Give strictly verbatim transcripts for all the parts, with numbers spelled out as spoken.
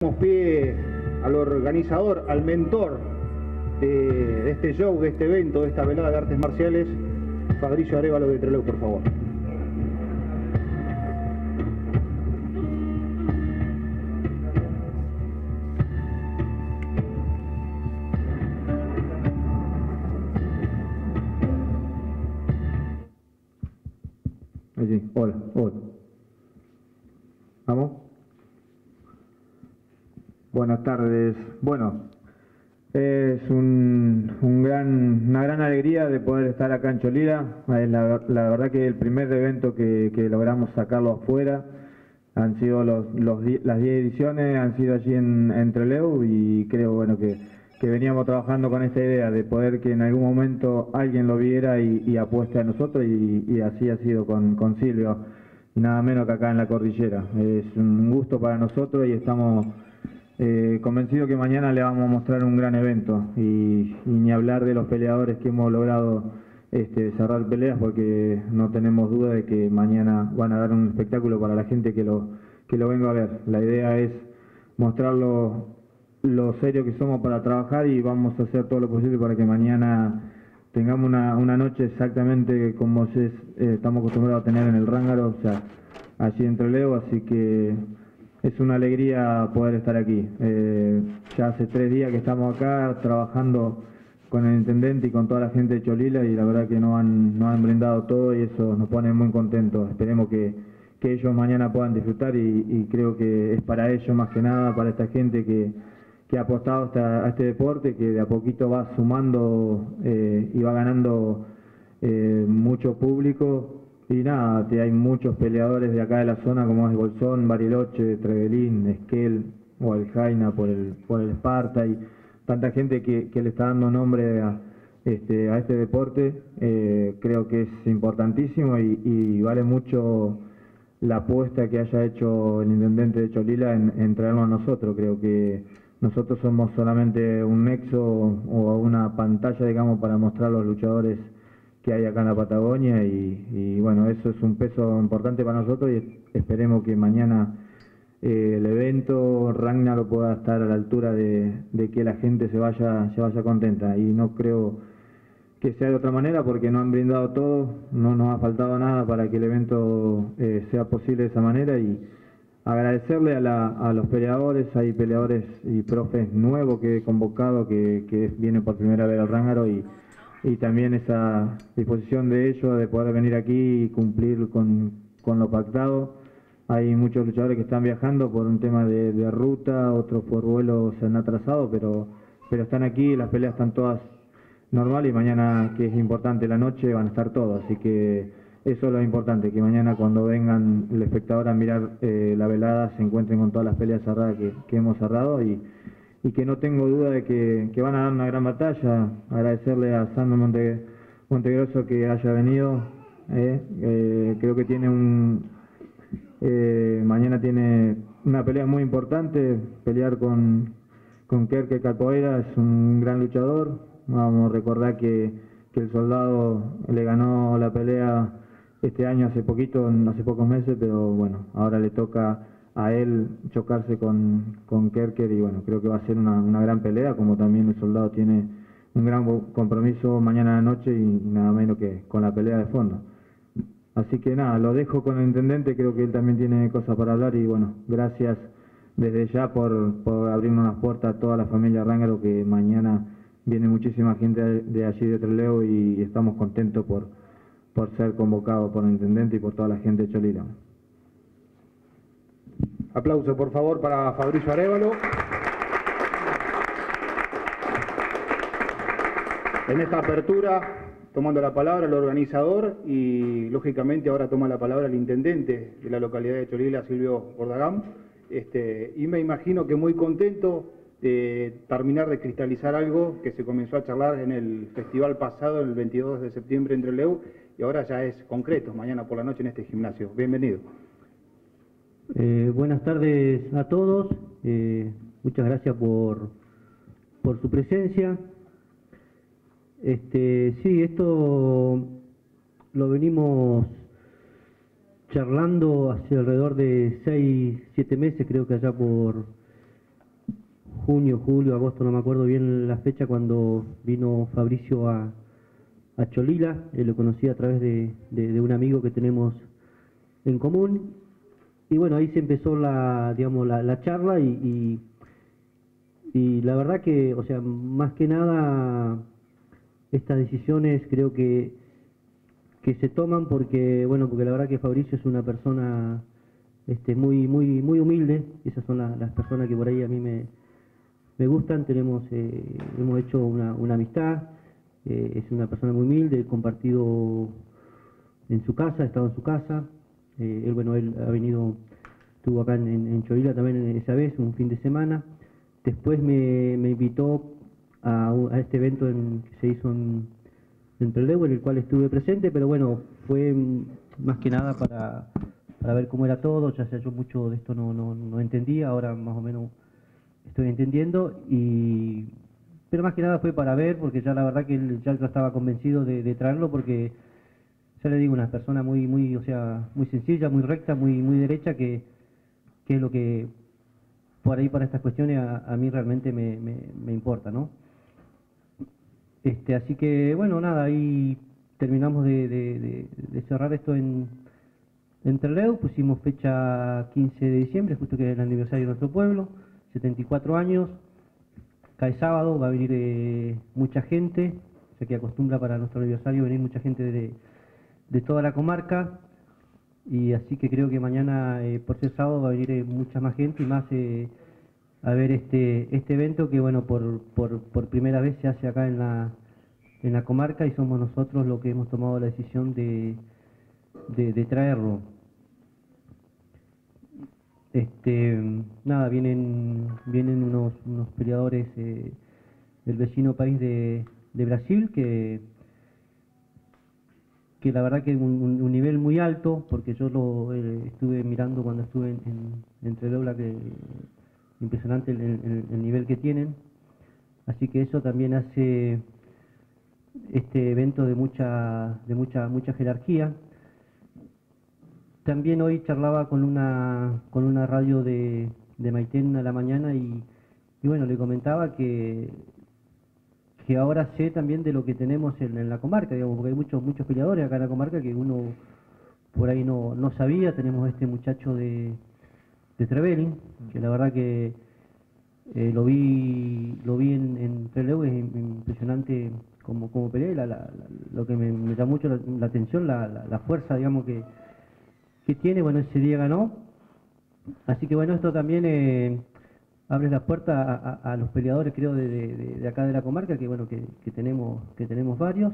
Damos pie al organizador, al mentor de, de este show, de este evento, de esta velada de artes marciales, Fabricio Arévalo de Trelew, por favor. Allí, hola, hola. ¿Vamos? Buenas tardes. Bueno, es un, un gran, una gran alegría de poder estar acá en Cholila. Es la, la verdad que el primer evento que, que logramos sacarlo afuera han sido los, los, las diez ediciones, han sido allí en, en Trelew, y creo bueno que, que veníamos trabajando con esta idea de poder que en algún momento alguien lo viera y, y apueste a nosotros, y, y así ha sido con, con Silvio, nada menos que acá en la cordillera. Es un gusto para nosotros y estamos eh, convencidos que mañana le vamos a mostrar un gran evento, y, y ni hablar de los peleadores que hemos logrado este, cerrar peleas, porque no tenemos duda de que mañana van a dar un espectáculo para la gente que lo, que lo venga a ver. La idea es mostrar lo, lo serio que somos para trabajar, y vamos a hacer todo lo posible para que mañana tengamos una, una noche exactamente como es, eh, estamos acostumbrados a tener en el Rángaro, o sea, allí en Trelew, así que es una alegría poder estar aquí. Eh, ya hace tres días que estamos acá trabajando con el intendente y con toda la gente de Cholila, y la verdad que nos han, nos han brindado todo, y eso nos pone muy contentos. Esperemos que, que ellos mañana puedan disfrutar, y, y creo que es para ellos más que nada, para esta gente que, que ha apostado hasta, a este deporte, que de a poquito va sumando eh, y va ganando eh, mucho público. Y nada, hay muchos peleadores de acá de la zona, como es Bolsón, Bariloche, Trevelín, Esquel o el Jaina por el, por el Esparta, y tanta gente que, que le está dando nombre a este, a este deporte. Eh, creo que es importantísimo, y, y vale mucho la apuesta que haya hecho el intendente de Cholila en, en traernos a nosotros. Creo que nosotros somos solamente un nexo o una pantalla, digamos, para mostrar a los luchadores que hay acá en la Patagonia, y, y bueno, eso es un peso importante para nosotros, y esperemos que mañana eh, el evento Ragnar pueda estar a la altura de, de que la gente se vaya, se vaya contenta, y no creo que sea de otra manera, porque nos han brindado todo, no nos ha faltado nada para que el evento eh, sea posible de esa manera. Y agradecerle a, la, a los peleadores, hay peleadores y profes nuevos que he convocado, que, que vienen por primera vez al Rángaro, y y también esa disposición de ellos de poder venir aquí y cumplir con, con lo pactado. Hay muchos luchadores que están viajando por un tema de, de ruta, otros por vuelo se han atrasado, pero, pero están aquí, las peleas están todas normales, y mañana, que es importante la noche, van a estar todos, así que eso es lo importante, que mañana cuando vengan el espectador a mirar eh, la velada se encuentren con todas las peleas cerradas que, que hemos cerrado, y y que no tengo duda de que, que van a dar una gran batalla. Agradecerle a Sandro Monte, Montegroso que haya venido, eh, eh, creo que tiene un eh, mañana tiene una pelea muy importante, pelear con, con Kerke Capoeira, es un gran luchador. Vamos a recordar que, que el Soldado le ganó la pelea este año hace poquito, hace pocos meses, pero bueno, ahora le toca a él chocarse con, con Kerker, y bueno, creo que va a ser una, una gran pelea, como también el Soldado tiene un gran compromiso mañana a la noche, y, y nada menos que con la pelea de fondo. Así que nada, lo dejo con el intendente, creo que él también tiene cosas para hablar, y bueno, gracias desde ya por, por abrirnos las puertas a toda la familia Rángaro, que mañana viene muchísima gente de allí de Trelew, y estamos contentos por, por ser convocados por el intendente y por toda la gente de Cholila. Aplauso, por favor, para Fabricio Arévalo. En esta apertura, tomando la palabra el organizador, y lógicamente ahora toma la palabra el intendente de la localidad de Cholila, Silvio Bordagam, este, y me imagino que muy contento de terminar de cristalizar algo que se comenzó a charlar en el festival pasado, el veintidós de septiembre en Trelew, y ahora ya es concreto, mañana por la noche en este gimnasio. Bienvenido. Eh, buenas tardes a todos, eh, muchas gracias por, por su presencia. Este, sí, esto lo venimos charlando hace alrededor de seis, siete meses, creo que allá por, junio, julio, agosto, no me acuerdo bien la fecha, cuando vino Fabricio a, a Cholila. Eh, lo conocí a través de, de, de un amigo que tenemos en común. Y bueno, ahí se empezó la, digamos, la, la charla y, y, y la verdad que, o sea, más que nada, estas decisiones creo que, que se toman porque, bueno, porque la verdad que Fabricio es una persona este, muy, muy, muy humilde. Esas son la, las personas que por ahí a mí me, me gustan. Tenemos, eh, hemos hecho una, una amistad. Eh, es una persona muy humilde, he compartido en su casa, he estado en su casa. Eh, él, bueno, él ha venido, estuvo acá en, en Cholila también esa vez, un fin de semana. Después me, me invitó a, a este evento en, que se hizo en, en Trelew, en el cual estuve presente, pero bueno, fue más que nada para, para ver cómo era todo. Ya sea, yo mucho de esto no, no, no entendía, ahora más o menos estoy entendiendo, y pero más que nada fue para ver, porque ya la verdad que él, ya yo estaba convencido de, de traerlo, porque ya le digo, una persona muy, muy, o sea, muy sencilla, muy recta, muy, muy derecha, que, que es lo que por ahí para estas cuestiones a, a mí realmente me, me, me importa, ¿no? Este, así que bueno, nada, ahí terminamos de, de, de, de cerrar esto en, en Trelew. Pusimos fecha quince de diciembre, justo que es el aniversario de nuestro pueblo, setenta y cuatro años. Cae sábado, va a venir eh, mucha gente, o sea que acostumbra para nuestro aniversario venir mucha gente de, de toda la comarca, y así que creo que mañana, eh, por ser sábado, va a venir eh, mucha más gente y más eh, a ver este este evento que, bueno, por, por, por primera vez se hace acá en la, en la comarca, y somos nosotros los que hemos tomado la decisión de, de, de traerlo. Este, nada, vienen vienen unos, unos peleadores eh, del vecino país de, de Brasil, que, que la verdad que es un, un, un nivel muy alto, porque yo lo eh, estuve mirando cuando estuve en, en, en Trelew, que impresionante el, el, el nivel que tienen. Así que eso también hace este evento de mucha de mucha mucha jerarquía. También hoy charlaba con una con una radio de, de Maitén a la mañana, y, y bueno, le comentaba que que ahora sé también de lo que tenemos en, en la comarca, digamos, porque hay muchos muchos peleadores acá en la comarca que uno por ahí no, no sabía. Tenemos este muchacho de, de Trevelin, que la verdad que eh, lo vi lo vi en, en Trelew, es impresionante como, como pelea. La, la, la, lo que me, me llamó mucho la, la atención, la, la, la fuerza, digamos, que que tiene. Bueno, ese día ganó, así que bueno, esto también eh, abre la puerta a, a, a los peleadores, creo, de, de, de acá de la comarca, que bueno, que, que tenemos que tenemos varios.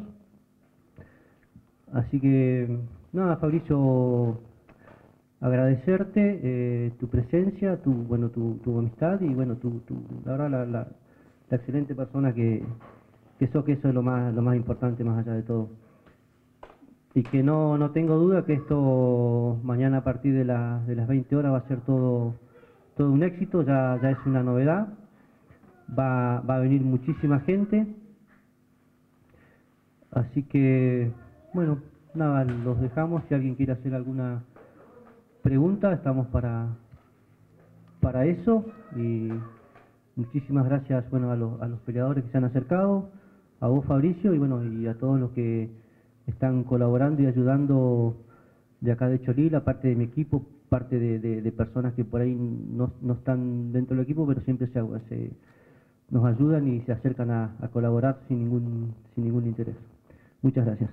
Así que nada, Fabricio, agradecerte eh, tu presencia, tu bueno tu, tu amistad, y bueno, tu, tu la verdad la, la, la excelente persona que, que sos, que eso es lo más lo más importante más allá de todo. Y que no, no tengo duda que esto mañana a partir de, la, de las veinte horas va a ser todo, todo un éxito. Ya, ya es una novedad, va, va a venir muchísima gente, así que bueno, nada, los dejamos. Si alguien quiere hacer alguna pregunta, estamos para, para eso. Y muchísimas gracias, bueno, a los, a los peleadores que se han acercado, a vos, Fabricio, y bueno, y a todos los que están colaborando y ayudando de acá de Cholila, parte de mi equipo, parte de, de, de personas que por ahí no, no están dentro del equipo, pero siempre se, se nos ayudan y se acercan a, a colaborar sin ningún sin ningún interés. Muchas gracias.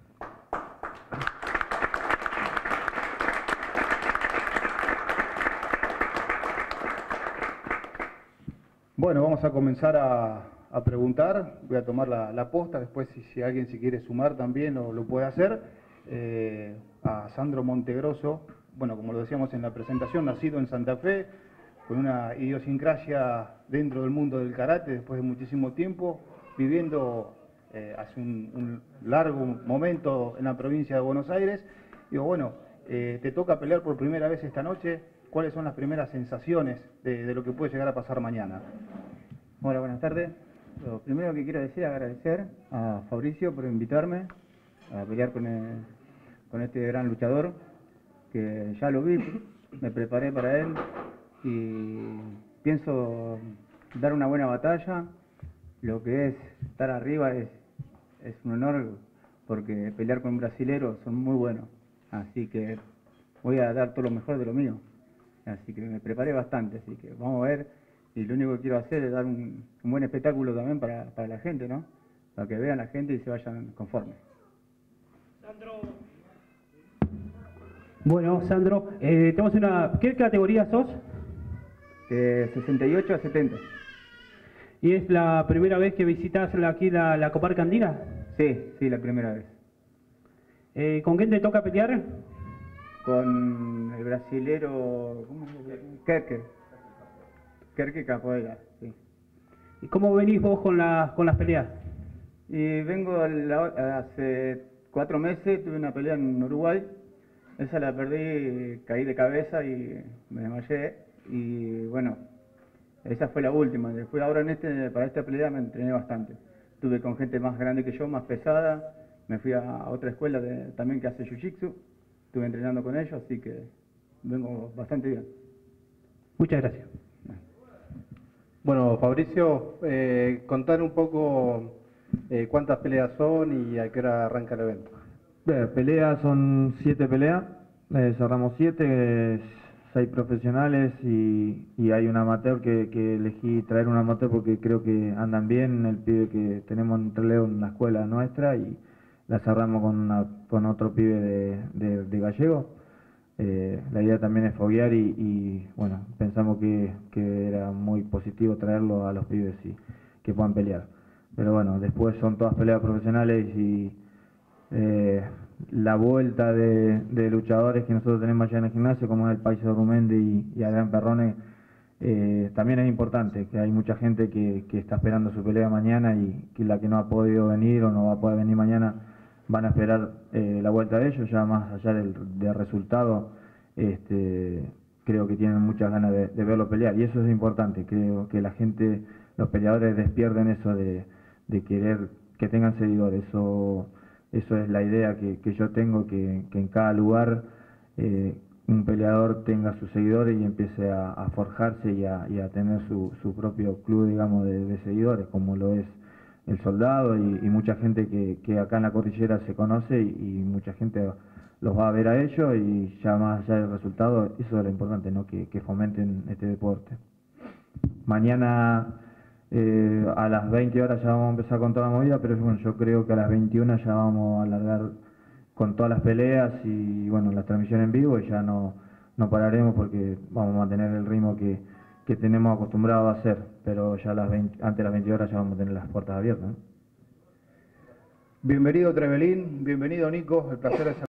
Bueno, vamos a comenzar a, a preguntar. Voy a tomar la, la posta, después si, si alguien se quiere sumar también lo, lo puede hacer. Eh, a Sandro Montegroso, bueno, como lo decíamos en la presentación, nacido en Santa Fe, con una idiosincrasia dentro del mundo del karate después de muchísimo tiempo, viviendo eh, hace un, un largo momento en la provincia de Buenos Aires. Digo, bueno, eh, te toca pelear por primera vez esta noche. ¿Cuáles son las primeras sensaciones de, de lo que puede llegar a pasar mañana? Hola, buenas tardes. Lo primero que quiero decir es agradecer a Fabricio por invitarme a pelear con, el, con este gran luchador, que ya lo vi, me preparé para él y pienso dar una buena batalla. Lo que es estar arriba es, es un honor, porque pelear con un brasilero son muy buenos. Así que voy a dar todo lo mejor de lo mío. Así que me preparé bastante, así que vamos a ver. Y lo único que quiero hacer es dar un, un buen espectáculo también para, para la gente, ¿no? Para que vean a la gente y se vayan conformes. Sandro. Bueno, Sandro, eh, tenemos una... ¿Qué categoría sos? De sesenta y ocho a setenta. ¿Y es la primera vez que visitas la, aquí la, la Coparca Andina? Sí, sí, la primera vez. Eh, ¿Con quién te toca pelear? Con el brasilero, ¿cómo se llama? Kerke. Kerke Capoeira, sí. ¿Y cómo venís vos con, la, con las peleas? Y vengo a la, hace cuatro meses, tuve una pelea en Uruguay. Esa la perdí, caí de cabeza y me desmayé. Y bueno, esa fue la última. Después ahora en este, para esta pelea me entrené bastante. Estuve con gente más grande que yo, más pesada. Me fui a otra escuela de, también que hace Jiu-Jitsu. Estuve entrenando con ellos, así que vengo bastante bien. Muchas gracias. Bueno, Fabricio, eh, contar un poco eh, cuántas peleas son y a qué hora arranca el evento. Bien, peleas son siete peleas, eh, cerramos siete, seis profesionales y, y hay un amateur que, que elegí traer un amateur porque creo que andan bien, el pibe que tenemos en Trelew en la escuela nuestra, y la cerramos con, una, con otro pibe de, de, de Gallego. Eh, la idea también es foguear y, y bueno, pensamos que, que era muy positivo traerlo a los pibes y que puedan pelear. Pero bueno, después son todas peleas profesionales y eh, la vuelta de, de luchadores que nosotros tenemos allá en el gimnasio, como es el País de Rumendi y, y Adrián Perrone, eh, también es importante, que hay mucha gente que, que está esperando su pelea mañana y que la que no ha podido venir o no va a poder venir mañana van a esperar eh, la vuelta de ellos, ya más allá del, del resultado. Este, creo que tienen muchas ganas de, de verlo pelear y eso es importante. Creo que la gente, los peleadores despierten eso de, de querer que tengan seguidores. Eso, eso es la idea que, que yo tengo, que, que en cada lugar eh, un peleador tenga sus seguidores y empiece a, a forjarse y a, y a tener su, su propio club, digamos, de, de seguidores, como lo es el Soldado y, y mucha gente que, que acá en la cordillera se conoce y, y mucha gente los va a ver a ellos, y ya más allá del resultado, eso es lo importante, ¿no? Que, que fomenten este deporte. Mañana eh, a las veinte horas ya vamos a empezar con toda la movida, pero bueno, yo creo que a las veintiuna ya vamos a alargar con todas las peleas y bueno, la transmisión en vivo, y ya no, no pararemos porque vamos a mantener el ritmo que, que tenemos acostumbrado a hacer, pero ya a las veinte, antes de las veinte horas ya vamos a tener las puertas abiertas, ¿no? Bienvenido Trevelin, bienvenido Nico, el placer es